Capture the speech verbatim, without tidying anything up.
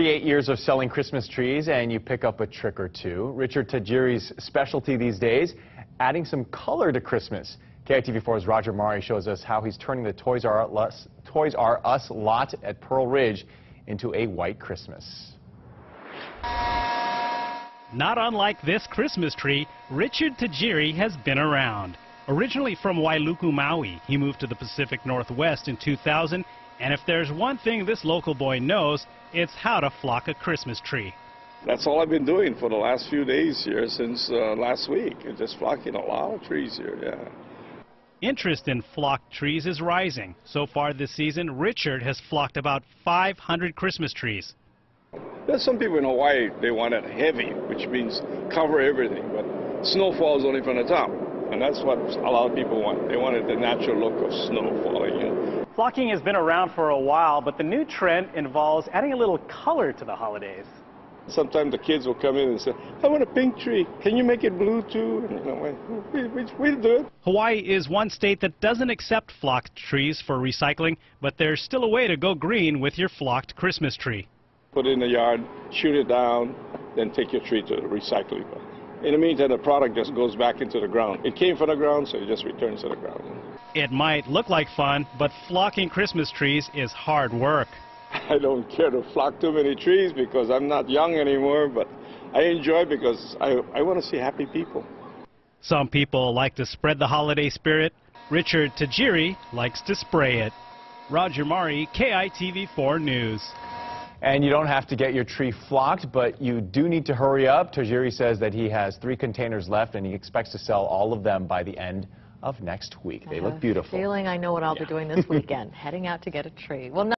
thirty-eight years of selling Christmas trees, and you pick up a trick or two. Richard Tajiri's specialty these days, adding some color to Christmas. K I T V four's Roger Mari shows us how he's turning the Toys R Us, Toys R Us lot at Pearl Ridge into a white Christmas. Not unlike this Christmas tree, Richard Tajiri has been around. Originally from Wailuku, Maui, he moved to the Pacific Northwest in two thousand, and if there's one thing this local boy knows, it's how to flock a Christmas tree. That's all I've been doing for the last few days here since uh, last week. Just flocking a lot of trees here, yeah. Interest in flocked trees is rising. So far this season, Richard has flocked about five hundred Christmas trees. There's some people in Hawaii, they want it heavy, which means cover everything, but snow falls only from the top. And that's what a lot of people want. They wanted the natural look of snow falling in. Flocking has been around for a while, but the new trend involves adding a little color to the holidays. Sometimes the kids will come in and say, I want a pink tree. Can you make it blue too? And, you know, we, we, we'll do it. Hawaii is one state that doesn't accept flocked trees for recycling, but there's still a way to go green with your flocked Christmas tree. Put it in the yard, shoot it down, then take your tree to the recycling. In the meantime, the product just goes back into the ground. It came from the ground, so it just returns to the ground. It might look like fun, but flocking Christmas trees is hard work. I don't care to flock too many trees because I'm not young anymore, but I enjoy it because I, I want to see happy people. Some people like to spread the holiday spirit. Richard Tajiri likes to spray it. Roger Mari, K I T V four News. And you don't have to get your tree flocked, but you do need to hurry up. Tajiri says that he has three containers left, and he expects to sell all of them by the end of next week. They look beautiful. Feeling I know what I'll yeah. be doing this weekend, heading out to get a tree. Well.